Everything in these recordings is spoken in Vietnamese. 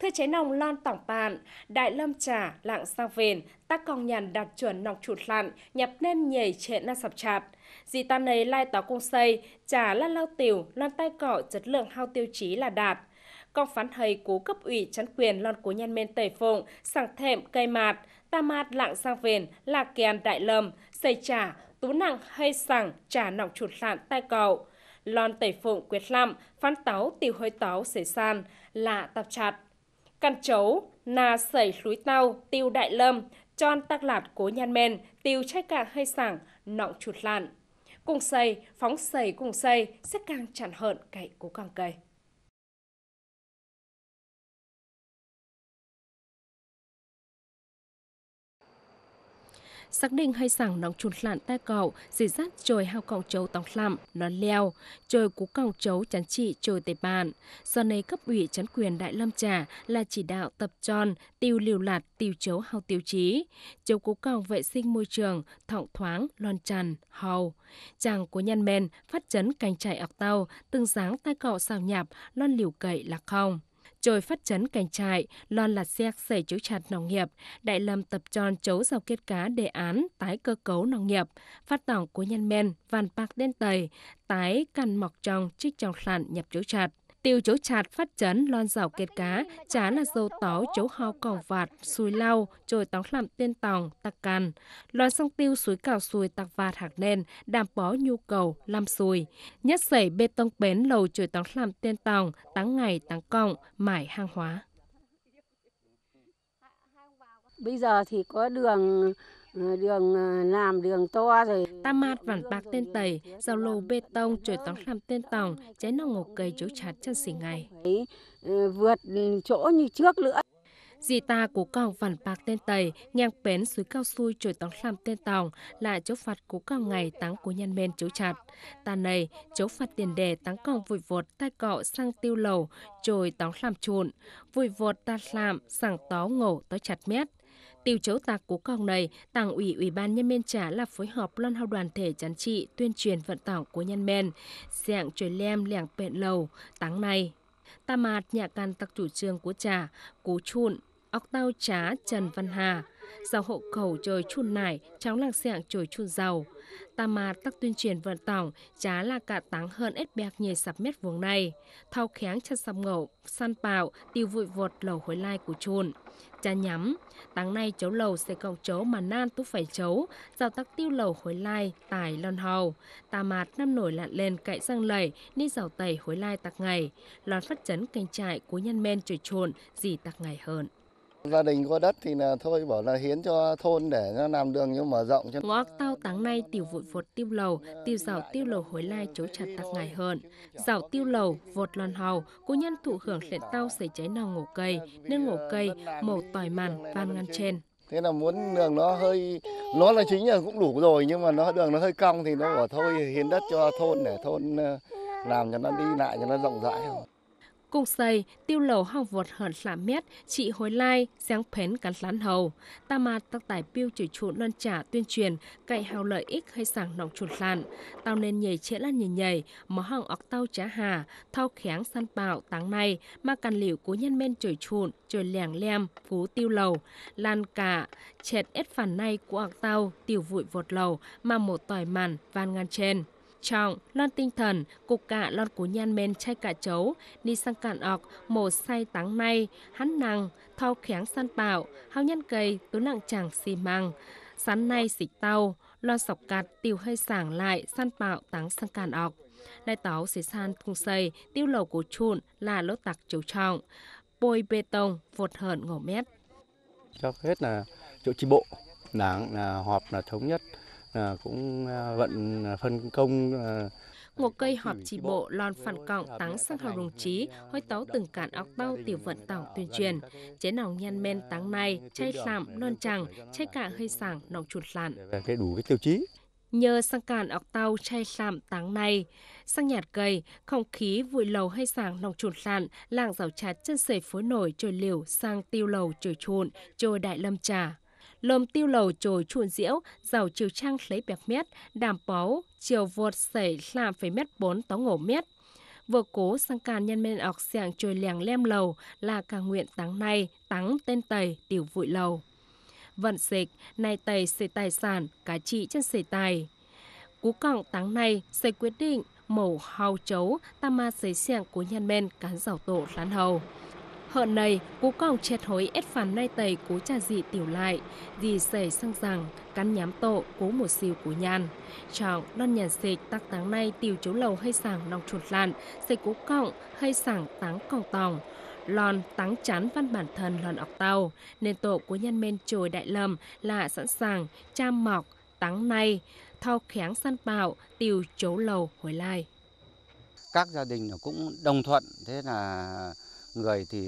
Thưa chế nòng lon tỏng bàn, Đại Lâm trà lạng sang vền, tác công nhàn đạt chuẩn nọc chuột lặn, nhập nên nhảy trệ na sập chặt. Dì ta nấy lai táo cung xây, trà lan lao tiểu, lon tay cọ chất lượng hao tiêu chí là đạt. Công phán thầy cố cấp ủy chấn quyền lon cố nhân men tẩy phụng, sảng thệm cây mạt, ta mạt lạng sang vền, là kèn Đại Lâm, xây trà, tú nặng hay sảng, trà nọc chuột lặn tay cậu. Lon tẩy phụng quyết lăm, phán táo tiểu hơi táo sể san, lạ tập chặt. Căn chấu, nà sẩy lúi tao, tiêu Đại Lâm, tròn tắc lạt cố nhan men, tiêu trái cạng hơi sảng, nọng chuột lạn. Cùng xây, phóng sẩy cùng xây, sẽ càng chẳng hợn cậy cố càng cây. Xác định hay sẵn nóng chuột lạn tay cậu, dì dắt trồi hao cọng chấu tóng lạm, nó leo, trồi cú cọng chấu chắn trị trồi tề bàn. Do này cấp ủy chấn quyền Đại Lâm trà là chỉ đạo tập tròn, tiêu liều lạt, tiêu chấu hao tiêu chí. Chấu cú cọng vệ sinh môi trường, thọng thoáng, lon tràn, hầu. Chàng của nhân men, phát chấn cành chạy ọc tàu, từng dáng tay cậu xào nhạp, lon liều cậy là không. Trồi phát chấn cành trại, lon lạt xec xảy chấu chặt nông nghiệp, Đại Lâm tập tròn chấu rau kết cá đề án tái cơ cấu nông nghiệp, phát tổng của nhân men, vàn bạc đen tầy, tái căn mọc trong trích trong lặn nhập chấu chặt. Tiêu chấu chặt phát chấn lon rau kết cá, chá là dâu táo chấu ho còng vạt, xùi lau, trồi tóng làm tên tòng, tạc cằn. Lon song tiêu suối cào xùi tạc vạt hạc nên, đảm bó nhu cầu, làm xùi. Nhất sẩy bê tông bến lầu trồi tóng làm tên tòng, táng ngày táng còng, mải hàng hóa. Bây giờ thì có đường làm đường to rồi. Ta mạt vản bạc tên tẩy, rào lầu bê tông trồi tóng làm tên tòng, cháy nòng ngọc cây chấu chặt chân xỉ ngày. Vượt chỗ như trước nữa. Dì ta cố còng vằn bạc tên tẩy, ngang bến suối cao xui trồi tóng làm tên tòng, là chỗ phạt cố còng ngày táng của nhân men chấu chặt. Ta này, chỗ phạt tiền đề táng còng vùi vột tay cọ sang tiêu lầu, trồi tóng làm chuộn, vùi vột ta làm, sảng tó ngổ tó chặt mét. Tiêu chấu tạc cố còng này, Đảng ủy ban nhân men trà là phối hợp lon hao đoàn thể chắn trị tuyên truyền vận tải của nhân men, dạng trồi lem lẻng bện lầu, táng này. Ta mạt nhà can tặc chủ trương của trà, cố chuộn, óc tao trá Trần Văn Hà, giàu hộ khẩu trời chun nải, cháu làng sẹng trời chun giàu. Ta mạt tắc tuyên truyền vận tải, trá là cả táng hơn ép bạc nhề sạp mét vùng này. Thao kháng chặt sạp ngậu, săn bạo, tiêu vụi vột lầu hối lai của chun. Cha nhắm, táng nay chấu lầu sẽ cộng chấu mà nan tú phải chấu, giàu tắc tiêu lầu hối lai, tải lon hầu. Ta mạt năm nổi lặn lên cậy răng lầy, ni giàu tẩy hối lai tạc ngày. Lon phát chấn canh trại của nhân men trời trồn, gì tạc ngày hơn. Gia đình có đất thì là thôi bảo là hiến cho thôn để nó làm đường nhưng mở rộng cho. Ngõ tao táng nay tiểu vụi vột tiêu lầu, tiêu giàu tiêu lầu hối lai chấu chặt tạc ngày hơn. Giàu tiêu lầu, vột lon hầu, cố nhân thụ hưởng lệ tao xảy cháy nào ngổ cây, nên ngổ cây màu tỏi màn van ngăn trên. Thế là muốn đường nó hơi, nó là chính là cũng đủ rồi nhưng mà đường nó hơi cong thì nó bảo thôi hiến đất cho thôn để thôn làm cho nó đi lại cho nó rộng rãi. Cùng xây, tiêu lầu hao vọt hơn lạm mét, chị hối lai, sáng phến cắn lán hầu. Ta mà tắc tải biêu chửi chuộn lon trả tuyên truyền, cậy hào lợi ích hay sảng nọng chuột lạn. Tao nên nhảy trễ là nhảy, mở hỏng ọc tao trá hà, thao kháng săn bạo táng này, mà càn liễu của nhân men chửi chuộn, chửi lẻng lem, phú tiêu lầu. Lan cả, chẹt ết phản này của ọc tao, tiểu vụi vột lầu, mà một tỏi màn, van ngăn trên. Trọng, lon tinh thần, cục cả lon của nhan men chay cả chấu, đi sang cạn ọc, mổ say táng nay, hắn năng, thao kháng săn bạo, hao nhân cây, tú nặng chẳng xì măng, sắn nay xịt tàu, lon sọc cạt, tiêu hơi sảng lại, săn bạo táng sang cạn ọc. Đại táo xì san cùng xây, tiêu lầu của chuộn là lỗ tặc chấu trọng, bôi bê tông, vột hởn ngổ mét. Cho hết là chỗ chi bộ, đảng là họp là thống nhất. Cũng vận phân công. Một cây họp chỉ bộ lon phản cộng táng sang hào đồng chí, hối tấu từng cản óc tao tiểu vận tỏng tuyên truyền. Chế nòng nhan men táng này, chay lạm, lon chẳng, chay cả hơi sảng, nòng chuột lạn. Cái đủ cái tiêu chí. Nhờ sang cản óc tao chay lạm táng này, sang nhạt cây, không khí vùi lầu hay sảng nòng chuột lạn, làng rào chát chân sẩy phối nổi trồi liều sang tiêu lầu trồi chuộn, trồi Đại Lâm trà. Lồm tiêu lầu trồi chuồn diễu, giàu chiều trang lấy bẹc mét, đảm bó, chiều vột sẩy làm phải mét 4 tó ngổ mét. vừa cố sang càn nhân men ọc xẻng trồi lèng lem lầu là cả nguyện táng nay táng tên tầy tiểu vụi lầu. Vận dịch nay tầy xây tài sản cá trị chân xây tài. Cú cọng táng nay xây quyết định mổ hào chấu tam ma xây xẻng của nhân men cán giảo tổ lán hầu. Hợn này, cú còng chết hối ép phản nay tầy cú trà dị tiểu lại, vì xảy sang rằng cắn nhám tổ cú một siêu của nhan. Trọng đơn nhàn xịt tắc táng nay tiểu chấu lầu hay sảng nòng chuột lạn, xây cú còng hay sảng táng còng tòng. Lòn táng chán văn bản thân lòn ọc tàu, nên tổ của nhân men trồi đại lâm là sẵn sàng, cham mọc, táng nay, thao kháng săn bạo, tiểu chấu lầu hồi lai. Các gia đình cũng đồng thuận, thế là người thì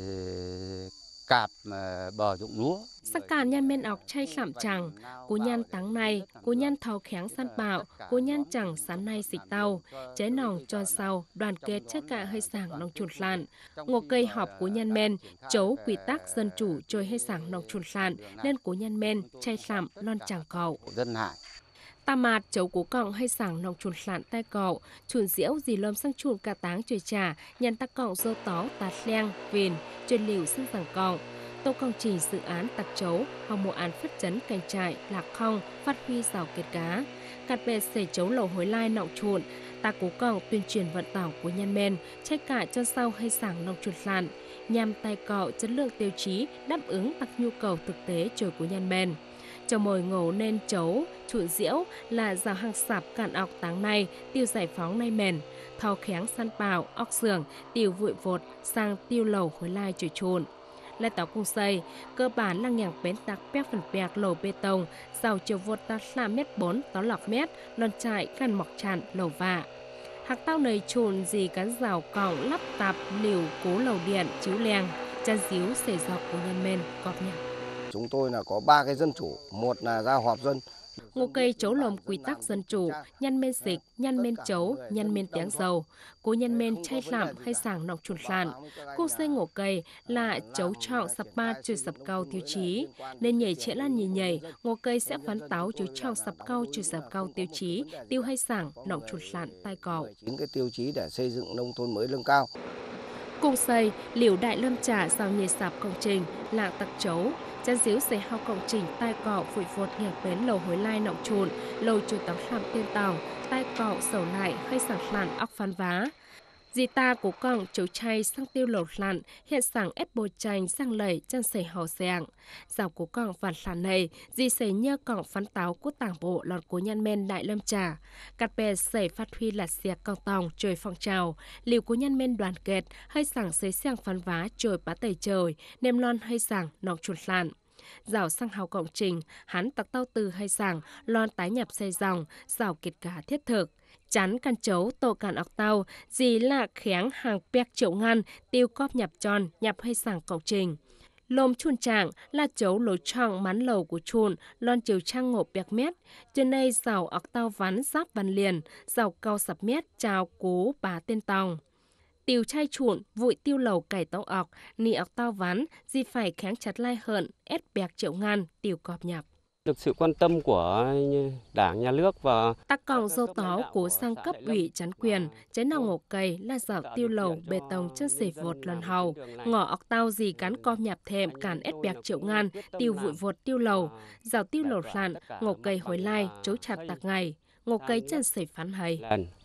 cạp bờ ruộng lúa. Sắc càn nhân men ọc chay sạm chẳng, cú nhân táng này, cú nhân thầu kháng săn bạo, cú nhân chẳng sán nay xịt tàu, chế nòng tròn sau, đoàn kết chất cả hơi sảng nòng chuột lạn. Ngô cây họp cú nhân men, chấu quy tắc dân chủ trôi hơi sảng nòng chuột lạn, nên cú nhân men chay sạm lon chẳng cậu. Dân hại. Ta mạt chấu cú cọng hay sảng nòng chuột lạn tai cậu, chuồn diễu dì lơm sang chuồn cả táng chơi trà, nhân ta cọng dô tó tạt leng, vền, chuyên liều sang giảng cọng. Tô công trình dự án tạc chấu, hòng mộ án phát chấn cành trại, lạc khong, phát huy rào kết cá. Cạt bè xể chấu lầu hối lai nọng chuồn, ta cố còng tuyên truyền vận tảo của nhân men, trách cả cho sau hay sảng nòng chuột lạn, nhằm tay cọ chất lượng tiêu chí đáp ứng tạc nhu cầu thực tế trồi của nhân men. Cho mồi ngổ nên chấu, chuột diễu là rào hàng sạp cạn ọc táng này, tiêu giải phóng nay mền, thao kháng săn bào, ọc xưởng, tiêu vụi vột, sang tiêu lầu hối lai trồi chuồn. Lai táo cung xây, cơ bản là nhàng bến tạc pek phần pek lầu bê tông, giàu chiều vột ta là mét 4 tó lọc mét, lon trại căn mọc tràn lầu vạ. Hạc tao nầy trồn gì cán rào còng lắp tạp liều cố lầu điện chiếu leng, chăn díu xể dọc của nhân men cọp nhạc. Chúng tôi là có 3 cái dân chủ, một là ra họp dân. Ngô cây chấu lồng quy tắc dân chủ, nhân men dịch, nhân men chấu, nhân men tiếng dầu. Cố nhân men chay lạm hay sảng nọc chuột lạn. Cô xây ngô cây là chấu trọng sập ba trừ sập cao tiêu chí. Nên nhảy trễ lan nhì nhảy, ngô cây sẽ phán táo chấu trọng sập cao trừ sập cao tiêu chí, tiêu hay sảng nọc chuột lạn tai cọ. Những cái tiêu chí để xây dựng nông thôn mới nâng cao. Cùng xây, liều đại lâm trả rào nhảy sạp công trình, lạng tặc chấu. Chăn díu xây hao công trình tai cọ vụi vột nghẹt bến lầu hối lai nọng trồn, lầu trồi tắm làm tiên tòng, tai cọ sầu lại hay sảng lạn óc phán vá. Dì ta cố còng chấu chay sang tiêu lầu lạn, hiện sảng ép bột chanh sang lầy chân xây hò xẹng. Dạo cố còng phản lạn này, dì xây nhơ còng phán táo của tảng bộ lọt cố nhân men đại lâm trà. Cắt bè xây phát huy lạt xẹt còng tòng trời phong trào, liều cố nhân men đoàn kết, hay sảng xây xẹng phán vá trời bá tẩy trời, nêm lon hay sảng nọc chuột lạn. Rào sang hào công trình, hắn tặc tao từ hay sảng, lon tái nhập xây dòng, rào kết cá thiết thực. Chắn căn chấu tổ cản ọc tàu, dì là kháng hàng pek triệu ngăn, tiêu cóp nhập tròn, nhập hay sảng công trình. Lôm chuồn trạng là chấu lối trọng mắn lầu của chuồn, lon chiều trang ngộ pek mét. Trên đây rào ọc tàu vắn giáp văn liền, rào cao sập mét, chào cố bá tên tòng. Tiêu chay chuồn, vụi tiêu lầu cải tàu ọc, nì ọc tàu ván, dì phải kháng chặt lai hận, ép bẹc triệu ngăn, tiêu cọp nhập. Được sự quan tâm của Đảng, Nhà nước và tắc còng dâu tó cố sang cấp ủy chắn quyền, trái nào ngộ cây là rào tiêu lầu bê tông chân xể vột lần hầu, ngõ ọc tao gì cán cọp nhập thèm cản ép bẹc triệu ngăn, tiêu vụi vột tiêu lầu, rào tiêu lầu lạn, ngộ cây hối lai, chấu chặt tạc ngày, ngộ cây chân xể phán hay.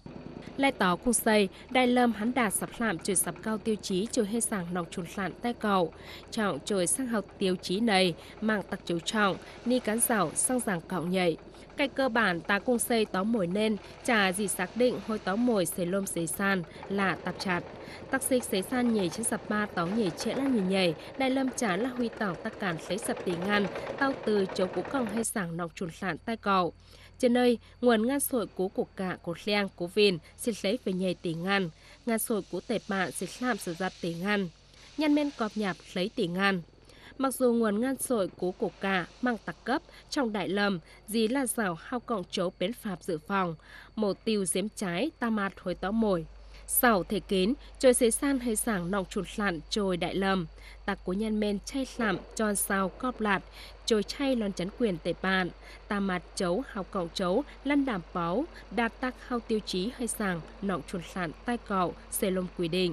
Lai tó cùng xây, đại lâm hắn đạt sập lạm trồi sập cao tiêu chí trồi hay sảng nọc chuột lạn tay cầu. Trọng trồi sang học tiêu chí này, mang tặc chấu trọng, ni cán rào sang giảng cạo nhảy. Cái cơ bản ta cùng xây tó mồi nên, chả gì xác định hôi tó mồi xây lôm xây san là tạp chặt. Tắc xích xây san nhảy trên sập ba tó nhảy trễ là nhìn nhảy, đại lâm chả là huy tỏng tắc cản lấy sập tỷ ngăn, tao từ chấu cú còng hay sảng nọc chuột lạn tay cầu. Trên nơi, nguồn ngăn sội cú của cả của leng, của vìn, xin lấy về nhảy tỷ ngăn. Ngăn sội cú tệp mạng xin làm sử giặt tỷ ngăn. Nhân men cọp nhạp lấy tỷ ngăn. Mặc dù nguồn ngăn sội cú của cả mang tặc cấp trong đại lâm, dí là rào hao cộng chấu bến phạp dự phòng. Một tiêu giếm trái ta mạt hồi tó mồi. Sau thể kín, trôi xế san hay sảng nọng chuột lặn trôi đại lâm. Tạc của nhân men chay lạm tròn sao cọp lạt, trôi chay lon chấn quyền tệ bạn. Tà mặt chấu hào cọng chấu, lăn đảm báo, đạt tạc hào tiêu chí hay sảng nọng chuột lặn tai cọ, xê lông quy định.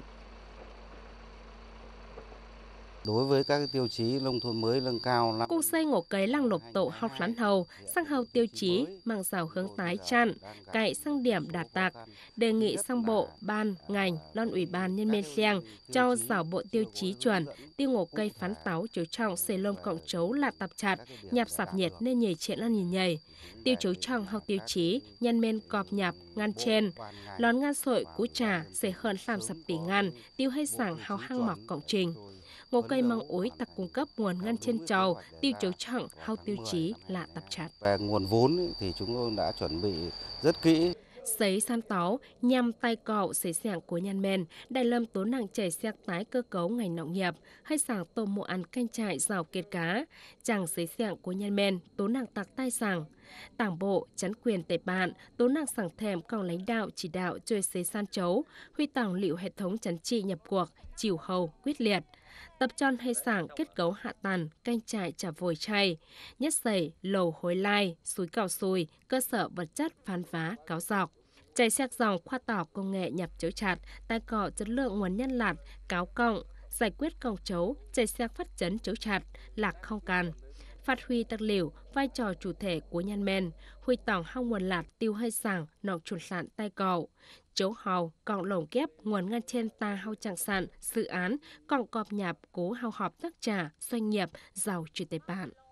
Đối với các tiêu chí nông thôn mới nâng cao, Cung xây ngộ cấy lăng nộp tổ học lán hầu, sang hầu tiêu chí, mang rào hướng tái chặn, cậy sang điểm đạt tạc. Đề nghị sang bộ, ban, ngành, lon ủy ban nhân men xiang, cho rào bộ tiêu chí chuẩn, tiêu ngộ cây phán táo chú trọng xê lông cộng chấu là tập chặt, nhạp sạp nhiệt nên nhảy chuyện lăn nhìn nhảy. Tiêu chú trọng hầu tiêu chí, nhân men cọp nhạp, ngăn trên. Lón ngăn sội cú trà, sẽ hơn làm sập tỷ ngăn, tiêu hay sảng hào hang mọc cộng trình. Ngô cây măng ối tặc cung cấp nguồn ngân trên trầu, tiêu chú trọng hao tiêu chí là tập chặt. Về nguồn vốn thì chúng tôi đã chuẩn bị rất kỹ. Sấy san táo nhằm tay cọ sấy sẻng của nhân men, đại lâm tố nặng chảy xẹt tái cơ cấu ngành nông nghiệp, hay sảng tôm mùa ăn canh trại rào kết cá, chẳng sấy sẻng của nhân men tố nặng tạc tai sảng. Đảng bộ, chấn quyền tệ bạn, tố nặng sảng thèm còn lãnh đạo chỉ đạo chơi sấy san chấu, huy tòng liệu hệ thống chấn trị nhập cuộc, chiều hầu, quyết liệt. Tập tròn hay sảng kết cấu hạ tàn, canh trại chả vồi chay, nhất sẩy, lầu hối lai, suối cào sùi, cơ sở vật chất phán phá, cáo dọc. Chạy xét dòng khoa tỏ công nghệ nhập chấu chặt, tai cọ chất lượng nguồn nhân lạt, cáo cộng, giải quyết còng chấu, chạy xét phát chấn chấu chặt, lạc không can. Phát huy đặc liệu, vai trò chủ thể của nhân men, huy tòng hao nguồn lạt tiêu hay sảng, nọng chuột sạn tai cọ. Chấu hào, còn lồng kép, nguồn ngăn trên ta hao chẳng sạn, dự án, còn cọp nhạp cố hao họp tác trả, doanh nghiệp, giàu chủ tế bạn.